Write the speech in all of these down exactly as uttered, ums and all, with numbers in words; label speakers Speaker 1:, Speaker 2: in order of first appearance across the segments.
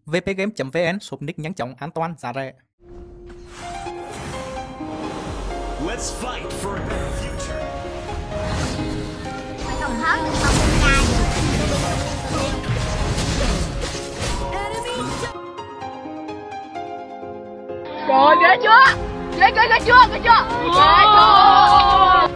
Speaker 1: vpgame chấm vn shop nick nhanh chóng, an toàn, giá rẻ.
Speaker 2: Let's fight for a better future.
Speaker 3: Phải không hết được không được ra được.
Speaker 4: Trời ghê chưa? Ghê ghê ghê chưa? Ghê chưa? Ghê chưa?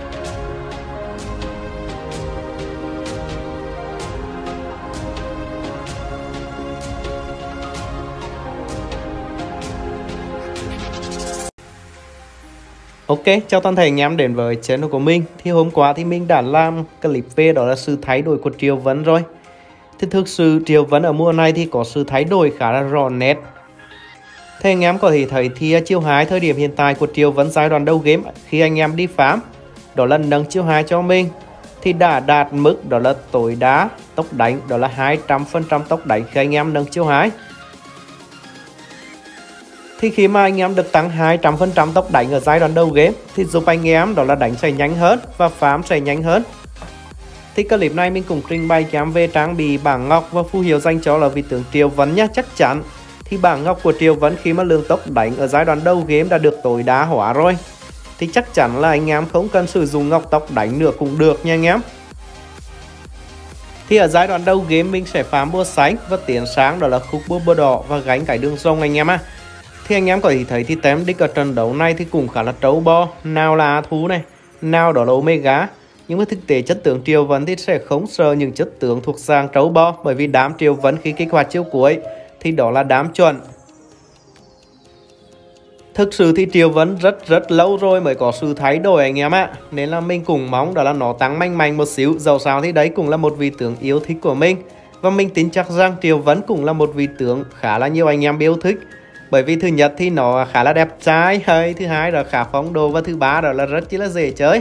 Speaker 5: Ok, chào toàn thể anh em đến với channel của mình. Thì hôm qua thì mình đã làm clip về đó là sự thay đổi của Triều Vấn rồi. Thì thực sự Triều Vấn ở mùa này thì có sự thay đổi khá là rõ nét. Thế anh em có thể thấy thì chiêu hai thời điểm hiện tại của Triều Vấn giai đoạn đầu game khi anh em đi farm đó là nâng chiêu hai cho mình thì đã đạt mức đó là tối đa tốc đánh đó là hai trăm phần trăm tốc đánh khi anh em nâng chiêu hai. Thì khi mà anh em được tăng hai trăm phần trăm tốc đánh ở giai đoạn đầu game thì giúp anh em đó là đánh sẽ nhanh hơn và farm sẽ nhanh hơn. Thì clip này mình cũng trình bày cho em về trang bị bảng ngọc và phù hiệu dành cho là vị tướng Triều Vấn nhé. Chắc chắn thì bảng ngọc của Triều Vấn khi mà lượng tốc đánh ở giai đoạn đầu game đã được tối đa hóa rồi thì chắc chắn là anh em không cần sử dụng ngọc tốc đánh nữa cũng được nha anh em. Thì ở giai đoạn đầu game mình sẽ farm búa xanh và tiến sáng đó là khúc búa búa đỏ và gánh cái đường rồng anh em á. Thì anh em có thể thấy thì tem đích ở trận đấu này thì cũng khá là trâu bo, nào là thú này, nào đó là Omega. Nhưng mà thực tế chất tướng Triều Vấn thì sẽ không sợ những chất tướng thuộc dạng trâu bo, bởi vì đám Triều Vấn khi kích hoạt chiêu cuối thì đó là đám chuẩn. Thực sự thì Triều Vấn rất rất lâu rồi mới có sự thay đổi anh em ạ. Nên là mình cũng mong đó là nó tăng mạnh mạnh một xíu. Dẫu sao thì đấy cũng là một vị tướng yêu thích của mình. Và mình tin chắc rằng Triều Vấn cũng là một vị tướng khá là nhiều anh em yêu thích. Bởi vì thứ nhất thì nó khá là đẹp trai, hay thứ hai là khá phong độ và thứ ba đó là rất chỉ là dễ chơi.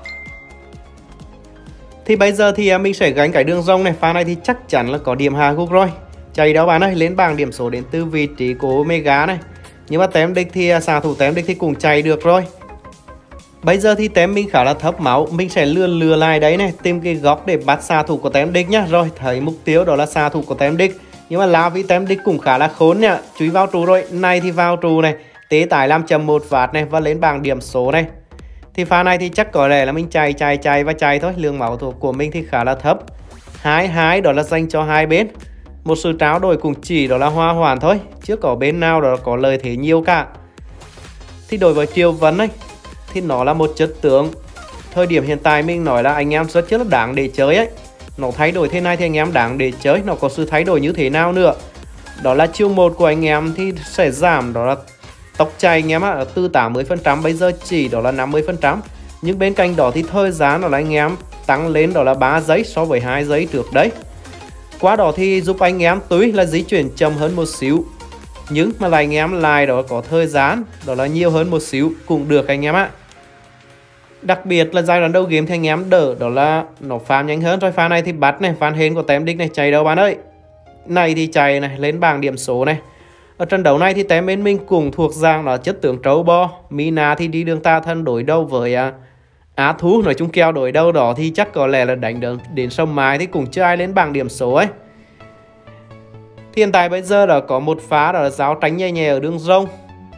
Speaker 5: Thì bây giờ thì mình sẽ gánh cái đường rồng này, pha này thì chắc chắn là có điểm hạ gục rồi. Chạy đó bạn ơi, lên bảng điểm số đến từ vị trí của Omega này. Nhưng mà tem đích thì xạ thủ tem đích thì cũng chạy được rồi. Bây giờ thì tem mình khá là thấp máu, mình sẽ lừa lừa lại đấy này, tìm cái góc để bắt xạ thủ của tem đích nhá. Rồi, thấy mục tiêu đó là xạ thủ của tem đích. Nhưng mà La Vi tem đích cũng khá là khốn nha. Chú vào trụ rồi, này thì vào trụ này, tế tải năm chấm một vạt này và lên bảng điểm số này. Thì pha này thì chắc có lẽ là mình chạy chạy chạy và chạy thôi, lượng máu của mình thì khá là thấp. Hai hai đó là dành cho hai bên. Một sự tráo đổi cũng chỉ đó là hòa hoàn thôi, chưa có bên nào đó có lời thế nhiều cả. Thì đối với Triều Vấn ấy thì nó là một chất tướng thời điểm hiện tại mình nói là anh em rất rất là đáng để chơi ấy. Nó thay đổi thế này thì anh em đáng để chơi. Nó có sự thay đổi như thế nào nữa? Đó là chiêu một của anh em thì sẽ giảm đó là tốc chạy anh em á, từ tám mươi phần trăm bây giờ chỉ đó là năm mươi phần trăm. Nhưng bên cạnh đó thì thời gian đó là anh em tăng lên đó là ba giây so với hai giây trước đấy. Qua đó thì giúp anh em tuy là di chuyển chậm hơn một xíu, nhưng mà là anh em lại đó có thời gian đó là nhiều hơn một xíu cũng được anh em ạ. Đặc biệt là giai đoạn đầu game thì anh em đỡ đó là nó farm nhanh hơn. Rồi pha này thì bắt này, phan hên của tem đích này, chạy đâu bạn ơi. Này thì chạy này, lên bảng điểm số này. Ở trận đấu này thì tem bên mình cũng thuộc dạng là chất tướng trâu bo. Mina thì đi đường tà thân đối đầu với à, Á Thú. Nói chung kèo đối đầu đó thì chắc có lẽ là đánh đến, đến sông Mai thì cũng chưa ai lên bảng điểm số ấy. Thì hiện tại bây giờ đã có một phá đó là giáo tránh nhẹ nhẹ ở đường rông.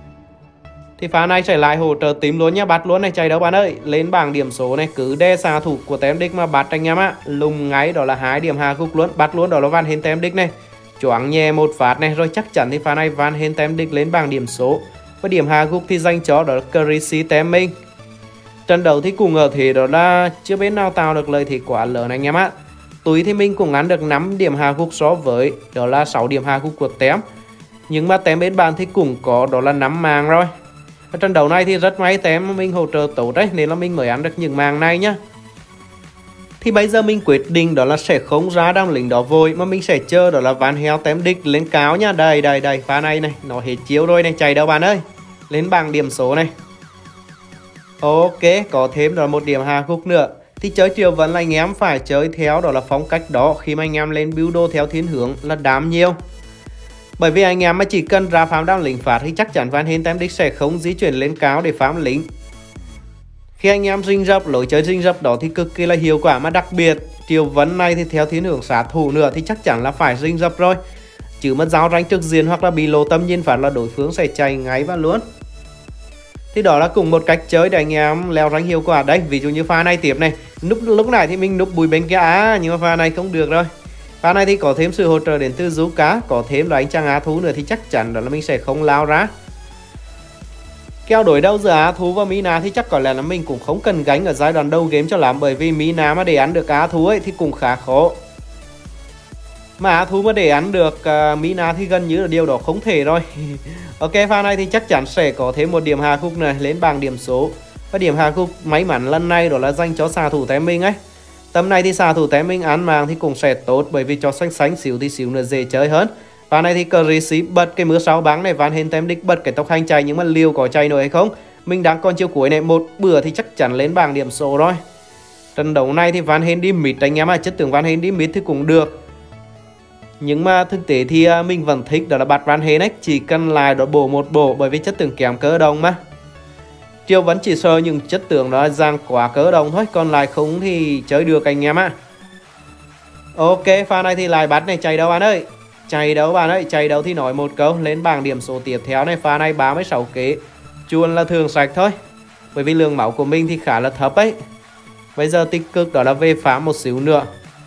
Speaker 5: Thì pha này sẽ lại hỗ trợ tím luôn nhá, bắt luôn này, chạy đâu bạn ơi. Lên bảng điểm số này, cứ đe xạ thủ của tem đích mà bắt anh em á, lùng ngay đó là hai điểm hạ gục luôn, bắt luôn đó là van hên tem đích này. Choáng nhẹ một phát này, rồi chắc chắn thì pha này van hên tem đích lên bảng điểm số. Và điểm hạ gục thì dành cho đó là Crazy tem mình. Trận đấu thì cũng ở thế đó là chưa bên nào tạo được lợi thế quá lớn anh em á. Túi thì mình cũng ăn được năm điểm hạ gục so với đó là sáu điểm hạ gục của tem. Nhưng mà tem bên bạn thì cũng có đó là năm màng rồi. Ở trận đấu này thì rất may tem mình hỗ trợ tốt đấy, nên là mình mới ăn được những màng này nhá. Thì bây giờ mình quyết định đó là sẽ không ra đám lính đó vội, mà mình sẽ chờ đó là Van Heo tem đích lên cáo nhá. Đây đây đây, pha này này, nó hết chiếu rồi này, chạy đâu bạn ơi. Lên bảng điểm số này. Ok, có thêm đó là một điểm hạ gục nữa. Thì chơi Triều Vấn là anh em phải chơi theo đó là phong cách đó. Khi mà anh em lên build đồ theo thiên hướng là đám nhiều. Bởi vì anh em mà chỉ cần ra farm đám lính phát thì chắc chắn Van Hên tem đích sẽ không di chuyển lên cao để farm lính. Khi anh em rinh rập, lối chơi rinh rập đó thì cực kỳ là hiệu quả. Mà đặc biệt Triều Vấn này thì theo thiên hướng sát thủ nữa thì chắc chắn là phải rinh rập rồi. chứ mất giáo ranh trực diện hoặc là bị lộ tâm nhìn phát là đối phương sẽ chạy ngay vào luôn. Thì đó là cùng một cách chơi để anh em leo rank hiệu quả đấy. Ví dụ như pha này tiếp này, núp lúc này thì mình núp bùi bên kia á, nhưng mà pha này không được rồi. Pha này thì có thêm sự hỗ trợ đến từ rú cá, có thêm là anh chàng á thú nữa thì chắc chắn đó là mình sẽ không lao ra. Kèo đối đầu giữa á thú và Mina thì chắc có lẽ là mình cũng không cần gánh ở giai đoạn đầu game cho lắm, bởi vì Mina mà để ăn được á thú ấy thì cũng khá khó. Mà á thú mà để ăn được uh, Mina thì gần như là điều đó không thể rồi. Ok, pha này thì chắc chắn sẽ có thêm một điểm hạ khúc này lên bảng điểm số. Và điểm hạ khúc may mắn lần này đó là dành cho xạ thủ Tém Minh ấy. Tầm này thì xạ thủ Tém Minh ăn màng thì cũng sẽ tốt, bởi vì cho xanh xanh xíu thì xíu nữa dễ chơi hơn. Pha này thì Chrissy bật cái mưa sáu bắn này, Van Hên Tem Đích bật cái tốc hành chạy, nhưng mà liều có chạy nổi hay không? Mình đang còn chiều cuối này, một bữa thì chắc chắn lên bảng điểm số rồi. Trận đấu này thì Van Hên đi mid anh em ạ, chất tưởng Van Hên đi mid thì cũng được. Nhưng mà thực tế thì mình vẫn thích đó là bắt Van Hên ấy, chỉ cần lại đó bổ một bổ, bởi vì chất tưởng kém cơ đồng mà. Triều vẫn chỉ sợ những chất tưởng đó giang quá cỡ đồng thôi, còn lại không thì chơi được anh em ạ. Ok, pha này thì lại bắt này, chạy đâu bạn ơi. Chạy đâu bạn ơi, chạy đâu thì nói một câu, lên bảng điểm số tiếp theo này. Pha này ba mươi sáu kế, chuồn là thường sạch thôi, bởi vì lượng máu của mình thì khá là thấp ấy. Bây giờ tích cực đó là về phá một xíu nữa.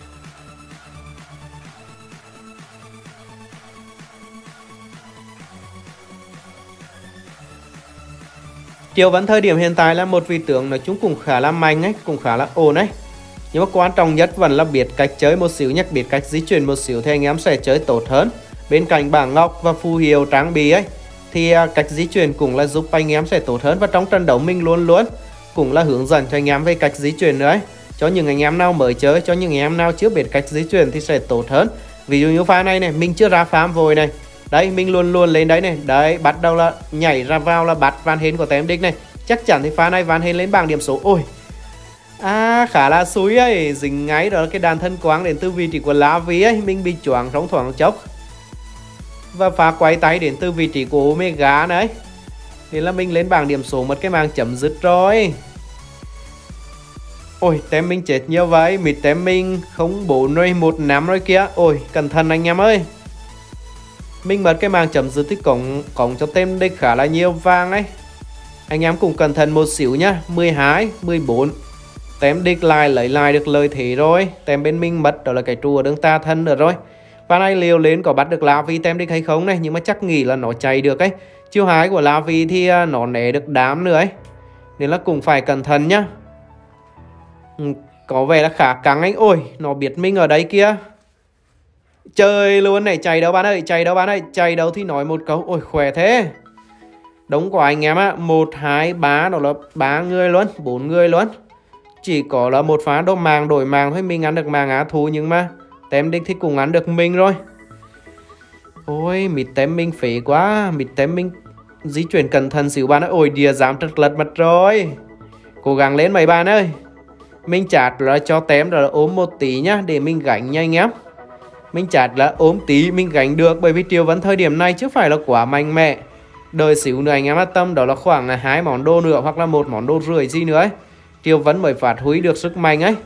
Speaker 5: Triều vẫn thời điểm hiện tại là một vị tướng nói chung cũng khá là mạnh ấy, cũng khá là ổn ấy. Nhưng mà quan trọng nhất vẫn là biết cách chơi một xíu nhé, biết cách di chuyển một xíu thì anh em sẽ chơi tốt hơn. Bên cạnh bảng ngọc và phù hiệu trang bị ấy thì cách di chuyển cũng là giúp anh em sẽ tốt hơn. Và trong trận đấu mình luôn luôn cũng là hướng dẫn cho anh em về cách di chuyển nữa ấy. Cho những anh em nào mới chơi, cho những anh em nào chưa biết cách di chuyển thì sẽ tốt hơn. Ví dụ như pha này này, mình chưa ra farm vội này. Đấy, mình luôn luôn lên đấy này. Đấy, bắt đầu là nhảy ra vào là bắt Van Hên của Tem Đích này. Chắc chắn thì pha này Van Hên lên bảng điểm số. Ôi, à, khá là xui ấy. Dính ngay đó là cái đàn thân quáng đến từ vị trí của La Vi ấy. Mình bị choáng trong thoáng chốc. Và pha quay tay đến từ vị trí của Omega đấy. Nên là mình lên bảng điểm số một cái màn chấm dứt rồi. Ôi, Tem Minh chết nhiều vậy. Mịt Tem Minh không bốn rồi, một năm rồi kia. Ôi, cẩn thận anh em ơi. Mình bật cái màn chấm dứt thì cổng, cổng cho Tem Đích khá là nhiều vàng ấy. Anh em cũng cẩn thận một xíu nhá. Mười hai, mười bốn. Tem Đích lại lấy lại được lời thế rồi. Tem bên mình mất đó là cái trùa đứng ta thân nữa rồi. Và này liều lên có bắt được La Vi Tem Đích hay không này. Nhưng mà chắc nghĩ là nó chạy được ấy. Chiêu hái của La Vi thì nó né được đám nữa ấy. Nên là cũng phải cẩn thận nhá. Có vẻ là khá căng ấy. Ôi, nó biết mình ở đây kia. Chơi luôn này, chạy đâu bạn ơi, chạy đâu bạn ơi, chạy đâu thì nói một câu. Ôi, khỏe thế. Đúng của anh em á, một, hai, ba, đó là ba người luôn, bốn người luôn. Chỉ có là một phá đồ màng đổi màng thôi, mình ăn được màng á thú, nhưng mà Tem Đích thì cũng ăn được mình rồi. Ôi, mịt Tem Minh phế quá, mịt Tem Minh di chuyển cẩn thận xíu bạn ơi. Ôi, địa giảm trật lật mặt rồi. Cố gắng lên mấy bạn ơi. Mình chặt là cho Tem rồi là ốm một tí nhá, để mình gánh nha anh em. Mình chặt là ốm tí mình gánh được, bởi vì Triều Vấn thời điểm này chứ phải là quá mạnh mẽ. Đợi xíu nữa anh em yên tâm, đó là khoảng là hai món đồ nữa hoặc là một món đồ rưỡi gì nữa ấy. Triều Vấn mới phát huy được sức mạnh ấy.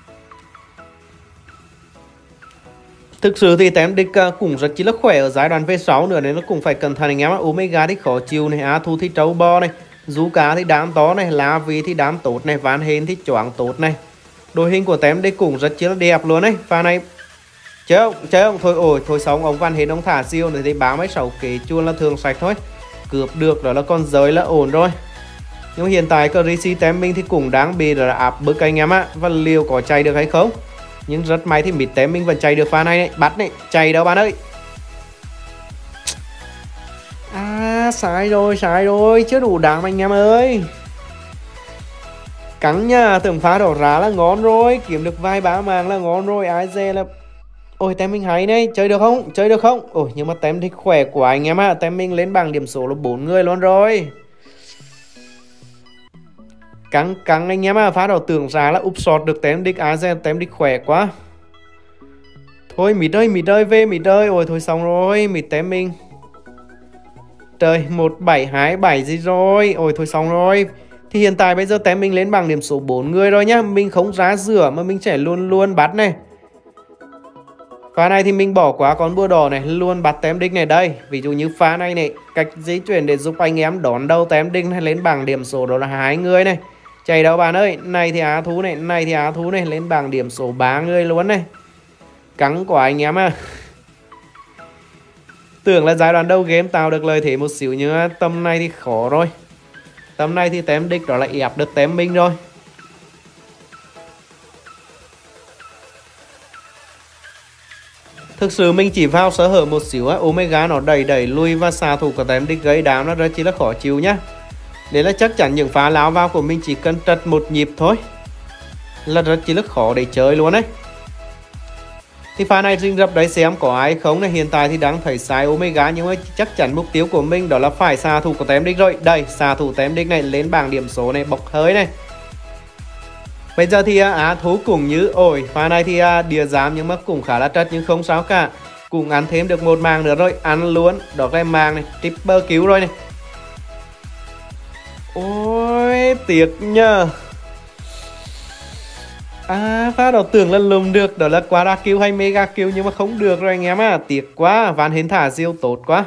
Speaker 5: Thực sự thì Tem Đích cũng rất chỉ là khỏe ở giai đoạn V sáu nữa, nên nó cũng phải cẩn thận anh em. Omega thì khó chịu này, Á Thu thì trâu bo này, Dú Cá thì đám to này, La Vi thì đám tốt này, Van Hên thì choáng tốt này. Đội hình của Tem Đích cũng rất chỉ là đẹp luôn ấy. Pha này chơi không, chơi không, thôi ôi, thôi xong ông Van Hên ông thả siêu này thì ba mươi sáu kế chuôn là thường sạch thôi. Cướp được đó là con giới là ổn rồi. Nhưng hiện tại Chrissy Tem Minh thì cũng đáng bị là áp bức anh em á. Và liều có chạy được hay không. Nhưng rất may thì mịt Tem Minh vẫn chạy được pha này này. Bắt này, chạy đâu bạn ơi. À, sai rồi, sai rồi, chưa đủ đáng anh em ơi. Cắn nha, tưởng phá đổ ra là ngon rồi. Kiếm được vài ba màng là ngon rồi. Ai dè là... Ôi, Tem Minh hay này, chơi được không? Chơi được không? Ôi, nhưng mà Tem Đích khỏe của anh em ạ. Tem Minh lên bảng điểm số là bốn người luôn rồi. Căng căng anh em ạ. Phá đổ tưởng ra là úp sọt được Tem Đích. Ai dè Tem Đích khỏe quá. Thôi mịt ơi, mịt ơi, về mịt ơi. Ôi, thôi xong rồi, mịt Tem Minh. Trời, một bảy hai bảy gì rồi. Ôi, thôi xong rồi. Thì hiện tại bây giờ Tem Minh lên bảng điểm số bốn người rồi nhá. Mình không ra rửa mà mình sẽ luôn luôn bắt này. Pha này thì mình bỏ qua con búa đỏ này, luôn bắt tém đích này đây. Ví dụ như pha này này, cách di chuyển để giúp anh em đón đầu tém đích này lên bảng điểm số đó là hai người này. Chạy đâu bạn ơi, này thì Á Thú này, này thì Á Thú này, lên bảng điểm số ba người luôn này. Cắn của anh em à. Tưởng là giai đoạn đầu game tạo được lợi thế một xíu, nhưng tầm này thì khó rồi. Tầm này thì tém đích đó là ép được tém mình rồi. Thực sự mình chỉ vào sơ hở một xíu á, Omega nó đẩy đẩy lui và xạ thủ của tém đích gây đám nó rất chỉ là khó chịu nhá. Đấy là chắc chắn những phá láo vào của mình chỉ cần trật một nhịp thôi là rất chỉ là khó để chơi luôn đấy. Thì pha này rình rập đấy xem có ai không này. Hiện tại thì đang thấy sai Omega, nhưng mà chắc chắn mục tiêu của mình đó là phải xạ thủ của tém đích rồi. Đây, xạ thủ tém đích này lên bảng điểm số này, bốc hơi này. Bây giờ thì Á Thú cũng như ổi, pha này thì địa giám nhưng mà cũng khá là trật, nhưng không sao cả. Cũng ăn thêm được một màng nữa rồi, ăn luôn. Đó cái màng này, triple cứu rồi này. Ôi, tiếc nhờ. À, pha đó tưởng là lùm được, đó là quadra kill hay mega kill, nhưng mà không được rồi anh em à. Tiếc quá, Van Hến thả siêu tốt quá.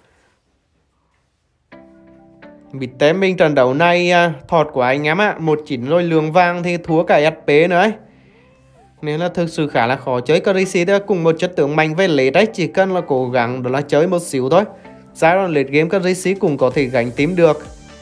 Speaker 5: Bị tém mình trận đấu này thọt của anh em ạ, một chín rồi lường vàng thì thua cả ét pê nữa ấy. Nên là thực sự khá là khó chơi. Crazy thì cùng một chất tướng mạnh với late đấy, chỉ cần là cố gắng đó là chơi một xíu thôi. Giai đoạn late game Crazy cũng có thể gánh tím được.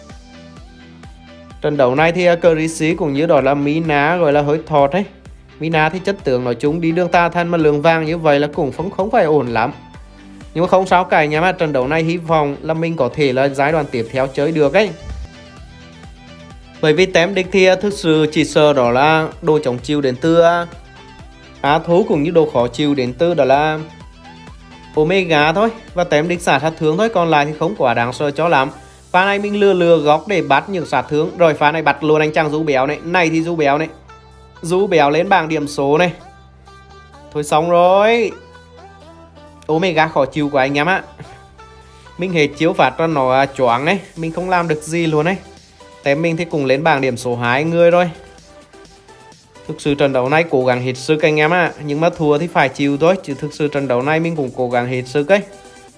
Speaker 5: Trận đấu này thì Crazy cũng như đó là Mina gọi là hơi thọt đấy. Mina thì chất tướng nói chung đi đường ta thân mà lường vàng như vậy là cũng không, không phải ổn lắm. Nhưng mà không sao cả nha, mà trận đấu này hy vọng là mình có thể là giai đoạn tiếp theo chơi được ấy. Bởi vì tém đích thì thực sự chỉ sợ đó là đồ chống chịu đến từ Á Thú, cũng như đồ khó chịu đến từ đó là Omega thôi. Và tém đích xả sát thương thôi, còn lại thì không quá đáng sợ cho lắm. Pha này mình lừa lừa góc để bắt những sát thương. Rồi pha này bắt luôn anh chàng Du Béo này. Này thì Du Béo này, Du Béo lên bảng điểm số này. Thôi xong rồi. Omega khó chịu của anh em ạ. Mình hết chiếu phạt ra nó choáng đấy, mình không làm được gì luôn đấy. Tém mình thì cùng lên bảng điểm số hai người rồi. Thực sự trận đấu này cố gắng hết sức anh em ạ. Nhưng mà thua thì phải chịu thôi, chứ thực sự trận đấu này mình cũng cố gắng hết sức ấy.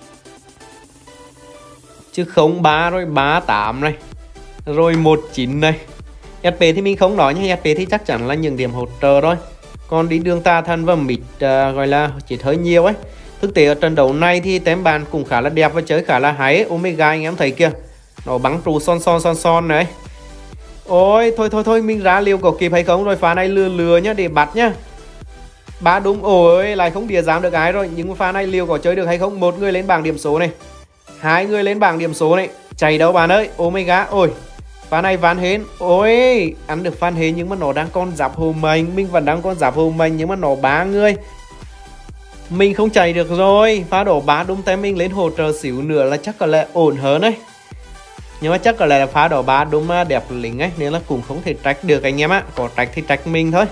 Speaker 5: Chứ không ba rồi ba tám này, rồi một chín này. ét pê thì mình không nói nhé, ét pê thì chắc chắn là những điểm hỗ trợ thôi. Còn đi đường ta thân và mịt uh, gọi là chỉ hơi nhiều ấy. Thực tế ở trận đấu này thì tém bàn cũng khá là đẹp và chơi khá là hay. Omega anh em thấy kìa, nó bắn trụ son son son son này. Ôi thôi thôi thôi, mình ra liều có kịp hay không rồi. Pha này lừa lừa nhá để bắt nhá. Ba đúng, ôi lại không địa dám được ai rồi. Nhưng pha này liều có chơi được hay không. Một người lên bảng điểm số này, hai người lên bảng điểm số này. Chạy đâu bạn ơi. Omega, ôi pha này Van Hến, ôi ăn được Van Hến nhưng mà nó đang còn giáp hồ mình. Mình vẫn đang còn giáp hồ mình nhưng mà nó ba người, mình không chạy được rồi. Pha đổ bá đúng tay mình lên hỗ trợ xíu nữa là chắc có lẽ ổn hơn đấy. Nhưng mà chắc có lẽ là phá đổ bá đúng đẹp lính ấy, nên là cũng không thể trách được anh em ạ. Có trách thì trách mình thôi.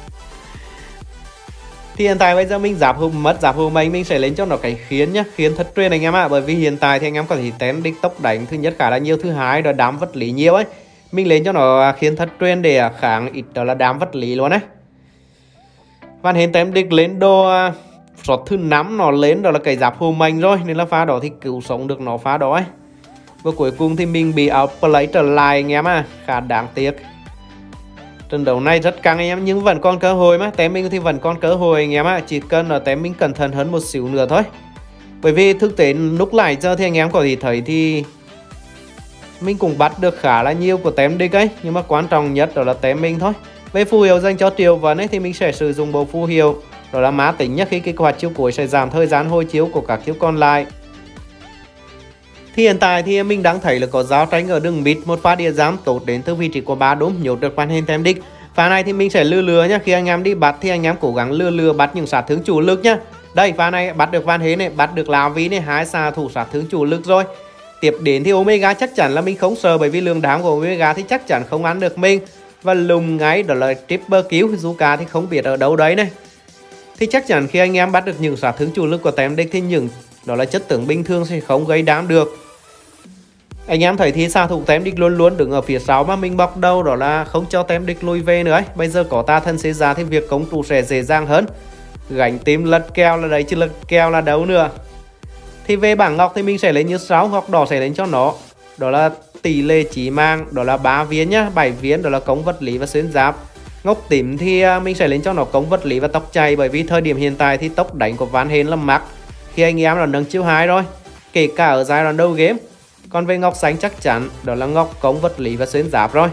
Speaker 5: Thì hiện tại bây giờ mình giáp hùng mất giáp hùng mình mình sẽ lên cho nó cái khiến nhá, khiến thất truyền anh em ạ. Bởi vì hiện tại thì anh em có thể tém đích tốc đánh thứ nhất khá là nhiều, thứ hai là đám vật lý nhiều ấy. Mình lên cho nó khiến thất truyền để kháng ít đó là đám vật lý luôn ấy. Van Hến tém đích lên đô shot thứ năm nó lên đó là cái giáp hùng mình rồi, nên là pha đó thì cứu sống được nó pha đó ấy. Và cuối cùng thì mình bị outplay trở lại anh em à, khá đáng tiếc. Trận đấu này rất căng anh em, nhưng vẫn còn cơ hội mà. Tém mình thì vẫn còn cơ hội anh em ạ. Chỉ cần là tém mình cẩn thận hơn một xíu nữa thôi. Bởi vì thực tế lúc lại giờ thì anh em có thể thấy thì mình cũng bắt được khá là nhiều của tém đích ấy. Nhưng mà quan trọng nhất đó là tém mình thôi. Về phù hiệu dành cho Triệu Vấn ấy thì mình sẽ sử dụng bộ phù hiệu đó là má tính nhất, khi kích hoạt chiêu cuối sẽ giảm thời gian hồi chiếu của các chiêu còn lại. Thì hiện tại thì mình đang thấy là có giao tranh ở đường mid, một pha địa giám tốt đến từ vị trí của ba đúng, nhốt được Van Hến tém đích. Pha này thì mình sẽ lừa lừa nhá, khi anh em đi bắt thì anh em cố gắng lừa lừa bắt những sát thương chủ lực nhá. Đây pha này bắt được Van Hến này, bắt được La Vi này, hai xạ thủ sát thương chủ lực rồi. Tiếp đến thì Omega chắc chắn là mình không sợ, bởi vì lượng đám của Omega thì chắc chắn không ăn được mình. Và lùng ngay đó là triple kill, Zuka thì không biết ở đâu đấy này. Thì chắc chắn khi anh em bắt được những sát thương chủ lực của tém đích thì những đó là chất tướng bình thường sẽ không gây đám được. Anh em thấy thì xạ thủ tém đích luôn luôn đứng ở phía sau mà mình bọc đầu, đó là không cho tém đích lùi về nữa ấy. Bây giờ có ta thân xế ra thì việc công trụ sẽ dễ dàng hơn. Gánh tím lật kèo là đấy chứ lật kèo là đấu nữa. Thì về bảng ngọc thì mình sẽ lấy như sáu, ngọc đỏ sẽ lấy cho nó. Đó là tỷ lệ chỉ mang, đó là ba viên nhá, bảy viên đó là cống vật lý và xuyên giáp. Ngọc tím thì mình sẽ lên cho nó cống vật lý và tốc chạy, bởi vì thời điểm hiện tại thì tốc đánh của Van Halen là mắc khi anh em là nâng chiêu hai rồi, kể cả ở giai đoạn đầu game. Còn về ngọc xanh chắc chắn đó là ngọc cống vật lý và xuyên giáp rồi.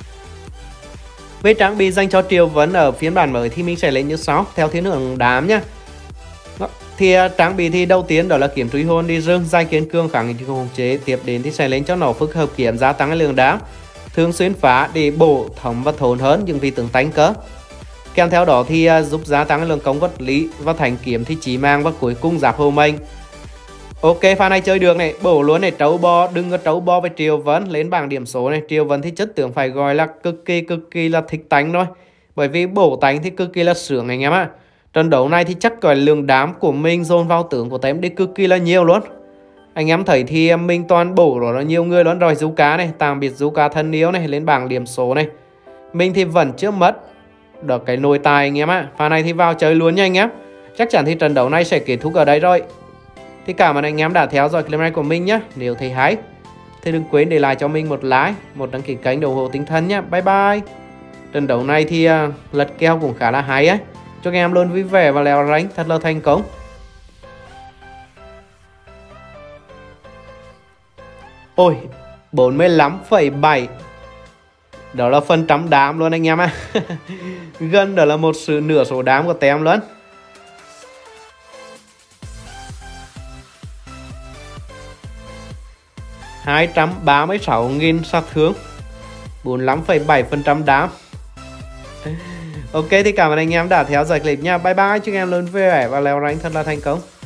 Speaker 5: Về trang bị dành cho Triệu Vân ở phiên bản mới thì mình sẽ lên như sau theo thiên hướng đám nhá. Thì trang bị thì đầu tiên đó là kiếm truy hồn đi rừng, dài kiên cường kháng nghị khống chế. Tiếp đến thì sẽ lên cho nó phức hợp kiếm gia tăng lượng đám, thường xuyên phá để bổ thấm và thốn hơn những vị tướng tánh cơ. Kèm theo đó thì giúp gia tăng lượng công vật lý và thành kiếm thì chỉ mang và cuối cùng giáp hồ mình. Ok, pha này chơi được này, bổ luôn này, trấu bo, đừng có trấu bo với Triệu Vân. Lên bảng điểm số này, Triệu Vân thì chất tướng phải gọi là cực kỳ cực kỳ là thích tánh thôi, bởi vì bổ tánh thì cực kỳ là sướng anh em ạ. Trận đấu này thì chắc gọi lượng đám của mình dồn vào tướng của tem đi cực kỳ là nhiều luôn. Anh em thấy thì mình toàn bổ đó là nhiều người luôn rồi. Zuka này, tạm biệt Zuka thân yêu này, lên bảng điểm số này. Mình thì vẫn chưa mất được cái nồi tài anh em ạ. Pha này thì vào chơi luôn nha anh em. Chắc chắn thì trận đấu này sẽ kết thúc ở đây rồi. Thì cảm ơn anh em đã theo dõi clip này của mình nhé. Nếu thấy hay thì đừng quên để lại cho mình một like, một đăng ký kênh ủng hộ tinh thần nhé. Bye bye. Trận đấu này thì uh, lật kèo cũng khá là hay ấy. Chúc anh em luôn vui vẻ và leo rank thật là thành công. Ôi, bốn mươi lăm phẩy bảy. Đó là phần trăm đám luôn anh em ạ. Gần đó là một sự nửa số đám của tem luôn. hai trăm ba mươi sáu nghìn sát thương, bốn mươi lăm phẩy bảy phần trăm đám. Ok, thì cảm ơn anh em đã theo dõi clip nha. Bye bye, chúc anh em luôn vui vẻ và leo rank thật là thành công.